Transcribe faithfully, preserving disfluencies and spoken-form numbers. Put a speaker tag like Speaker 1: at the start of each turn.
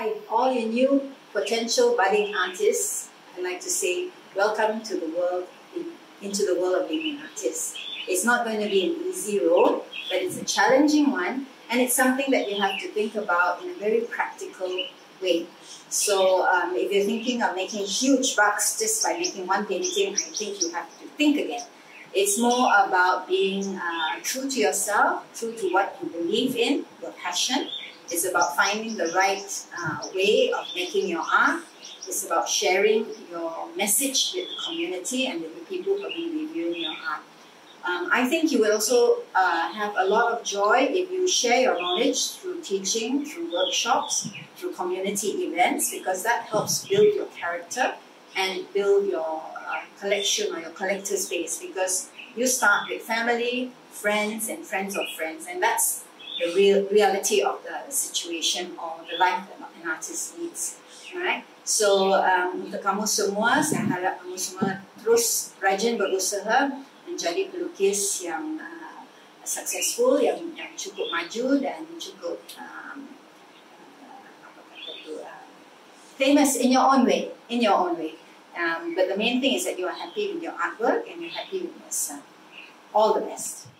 Speaker 1: Hi, all you new potential budding artists. I'd like to say welcome to the world, into the world of being an artist. It's not going to be an easy road, but it's a challenging one, and it's something that you have to think about in a very practical way. So um, if you're thinking of making huge bucks just by making one painting, I think you have to think again. It's more about being uh, true to yourself, true to what you believe in, your passion. It's about finding the right uh, way of making your art. It's about sharing your message with the community and with the people who will be reviewing your art. Um, I think you will also uh, have a lot of joy if you share your knowledge through teaching, through workshops, through community events, because that helps build your character and build your uh, collection or your collector's base, because you start with family, friends, and friends of friends, and that's the real reality of the situation or the life that an artist needs. Alright? So um, untuk kamu semua, saya harap kamu semua terus rajin berusaha menjadi pelukis yang uh, successful, yang, yang cukup maju dan cukup um, apa kata tu, uh, famous in your own way, in your own way. Um, but the main thing is that you are happy with your artwork and you're happy with yourself. All the best.